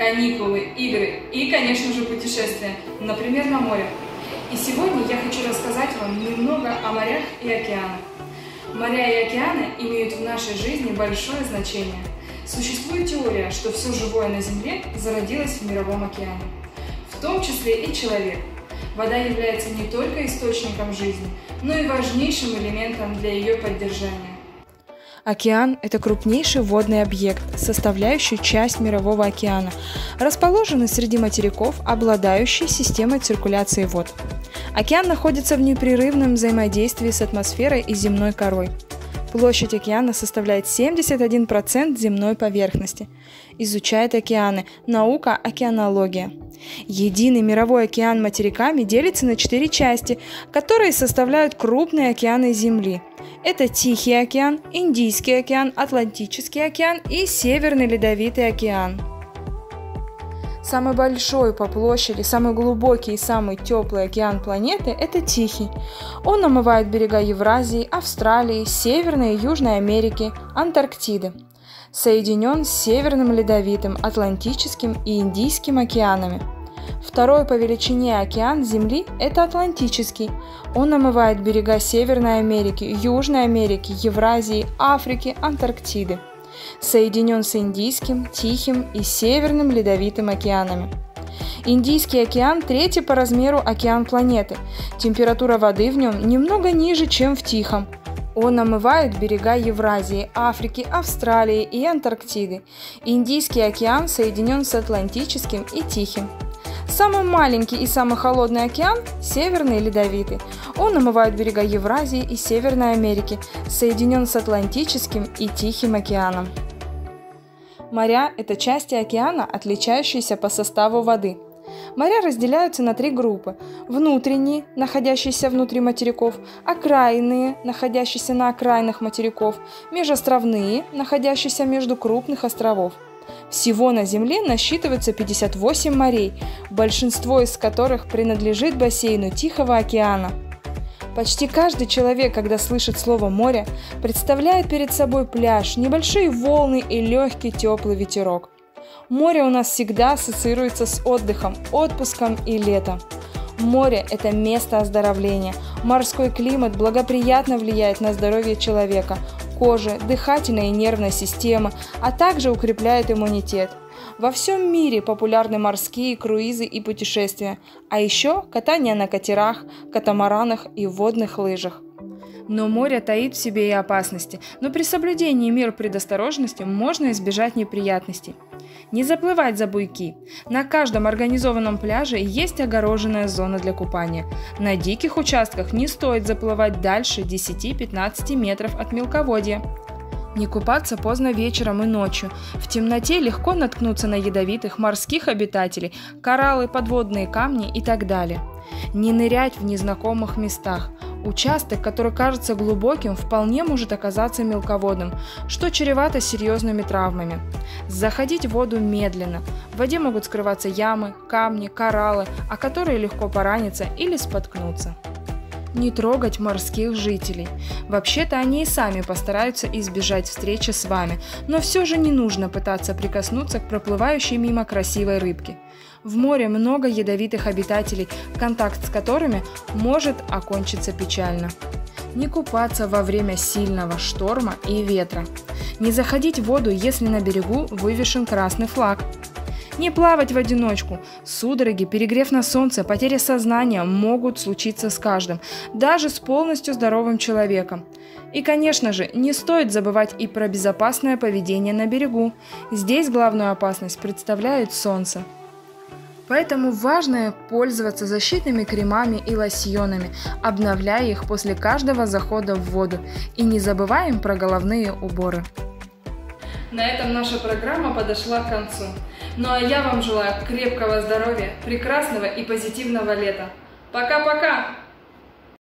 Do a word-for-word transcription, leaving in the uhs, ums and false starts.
каникулы, игры и, конечно же, путешествия, например, на море. И сегодня я хочу рассказать вам немного о морях и океанах. Моря и океаны имеют в нашей жизни большое значение. Существует теория, что все живое на Земле зародилось в мировом океане, в том числе и человек. Вода является не только источником жизни, но и важнейшим элементом для ее поддержания. Океан – это крупнейший водный объект, составляющий часть Мирового океана, расположенный среди материков, обладающий системой циркуляции вод. Океан находится в непрерывном взаимодействии с атмосферой и земной корой. Площадь океана составляет семьдесят один процент земной поверхности. Изучает океаны наука океанология. Единый мировой океан материками делится на четыре части, которые составляют крупные океаны Земли. Это Тихий океан, Индийский океан, Атлантический океан и Северный ледовитый океан. Самый большой по площади, самый глубокий и самый теплый океан планеты – это Тихий. Он омывает берега Евразии, Австралии, Северной и Южной Америки, Антарктиды. Соединен с Северным ледовитым, Атлантическим и Индийским океанами. Второй по величине океан Земли – это Атлантический. Он омывает берега Северной Америки, Южной Америки, Евразии, Африки, Антарктиды. Соединен с Индийским, Тихим и Северным ледовитым океанами. Индийский океан – третий по размеру океан планеты. Температура воды в нем немного ниже, чем в Тихом. Он омывает берега Евразии, Африки, Австралии и Антарктиды. Индийский океан соединен с Атлантическим и Тихим. Самый маленький и самый холодный океан – Северный ледовитый. Он омывает берега Евразии и Северной Америки, соединен с Атлантическим и Тихим океаном. Моря – это части океана, отличающиеся по составу воды. Моря разделяются на три группы – внутренние, находящиеся внутри материков, окраинные, находящиеся на окраинах материков, межостровные, находящиеся между крупных островов. Всего на Земле насчитывается пятьдесят восемь морей, большинство из которых принадлежит бассейну Тихого океана. Почти каждый человек, когда слышит слово «море», представляет перед собой пляж, небольшие волны и легкий теплый ветерок. Море у нас всегда ассоциируется с отдыхом, отпуском и летом. Море – это место оздоровления. Морской климат благоприятно влияет на здоровье человека, кожи, дыхательной и нервной системы, а также укрепляет иммунитет. Во всем мире популярны морские круизы и путешествия, а еще катание на катерах, катамаранах и водных лыжах. Но море таит в себе и опасности, но при соблюдении мер предосторожности можно избежать неприятностей. Не заплывать за буйки. На каждом организованном пляже есть огороженная зона для купания. На диких участках не стоит заплывать дальше десяти-пятнадцати метров от мелководья. Не купаться поздно вечером и ночью. В темноте легко наткнуться на ядовитых морских обитателей, кораллы, подводные камни и так далее. Не нырять в незнакомых местах. Участок, который кажется глубоким, вполне может оказаться мелководным, что чревато серьезными травмами. Заходить в воду медленно. В воде могут скрываться ямы, камни, кораллы, о которые легко пораниться или споткнуться. Не трогать морских жителей. Вообще-то они и сами постараются избежать встречи с вами, но все же не нужно пытаться прикоснуться к проплывающей мимо красивой рыбке. В море много ядовитых обитателей, контакт с которыми может окончиться печально. Не купаться во время сильного шторма и ветра. Не заходить в воду, если на берегу вывешен красный флаг. Не плавать в одиночку. Судороги, перегрев на солнце, потеря сознания могут случиться с каждым, даже с полностью здоровым человеком. И, конечно же, не стоит забывать и про безопасное поведение на берегу. Здесь главную опасность представляет солнце. Поэтому важно пользоваться защитными кремами и лосьонами, обновляя их после каждого захода в воду. И не забываем про головные уборы. На этом наша программа подошла к концу. Ну а я вам желаю крепкого здоровья, прекрасного и позитивного лета. Пока-пока!